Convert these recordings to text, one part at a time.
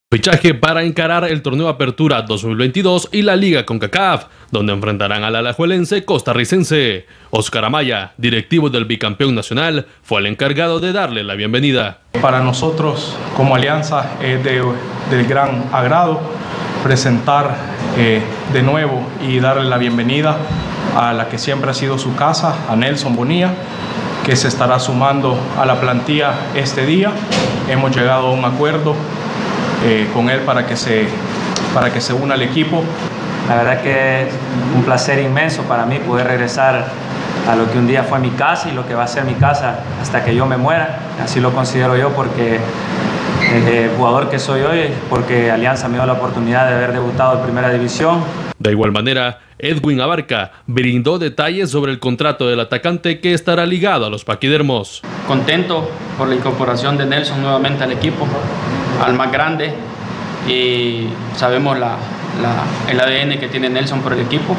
Fichaje para encarar el torneo Apertura 2022 y la Liga CONCACAF, donde enfrentarán al alajuelense costarricense. Oscar Amaya, directivo del bicampeón nacional, fue el encargado de darle la bienvenida. Para nosotros como alianza es del gran agrado presentar de nuevo y darle la bienvenida a la que siempre ha sido su casa, a Nelson Bonilla, que se estará sumando a la plantilla este día. Hemos llegado a un acuerdo con él para que se una al equipo. La verdad que es un placer inmenso para mí poder regresar a lo que un día fue mi casa y lo que va a ser mi casa hasta que yo me muera. Así lo considero yo, porque el jugador que soy hoy, porque Alianza me dio la oportunidad de haber debutado en Primera División. De igual manera, Edwin Abarca brindó detalles sobre el contrato del atacante que estará ligado a los paquidermos. Contento por la incorporación de Nelson nuevamente al equipo, al más grande, y sabemos el ADN que tiene Nelson por el equipo.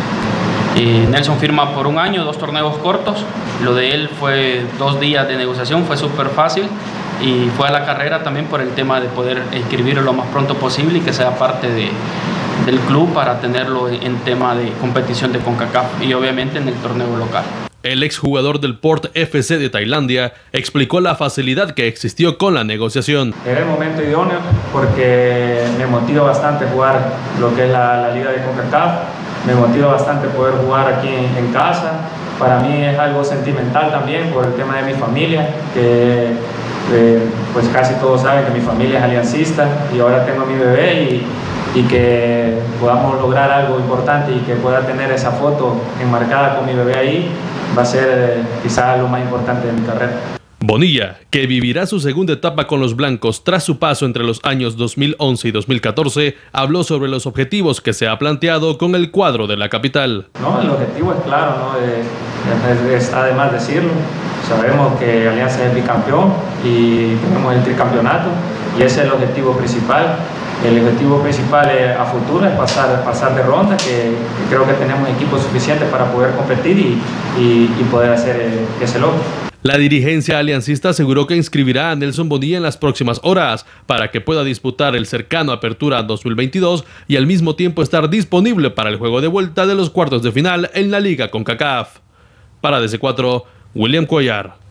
Y Nelson firma por 1 año, 2 torneos cortos. Lo de él fue 2 días de negociación, fue súper fácil, y fue a la carrera también por el tema de poder inscribirlo lo más pronto posible y que sea parte del club para tenerlo en tema de competición de CONCACAF y obviamente en el torneo local. El exjugador del Port FC de Tailandia explicó la facilidad que existió con la negociación. Era el momento idóneo porque me motiva bastante jugar lo que es la Liga de CONCACAF, me motiva bastante poder jugar aquí en casa. Para mí es algo sentimental también por el tema de mi familia, que pues casi todos saben que mi familia es aliancista y ahora tengo a mi bebé, y que podamos lograr algo importante y que pueda tener esa foto enmarcada con mi bebé ahí, va a ser quizás lo más importante de mi carrera. Bonilla, que vivirá su segunda etapa con los blancos tras su paso entre los años 2011 y 2014, habló sobre los objetivos que se ha planteado con el cuadro de la capital. No, el objetivo es claro, ¿no? Está de más decirlo. Sabemos que Alianza es bicampeón y tenemos el tricampeonato, y ese es el objetivo principal. El objetivo principal a futuro es pasar de ronda, que creo que tenemos equipo suficiente para poder competir y poder hacer ese logro. La dirigencia aliancista aseguró que inscribirá a Nelson Bonilla en las próximas horas para que pueda disputar el cercano Apertura 2022 y al mismo tiempo estar disponible para el juego de vuelta de los cuartos de final en la Liga CONCACAF. Para DC4, William Cuellar.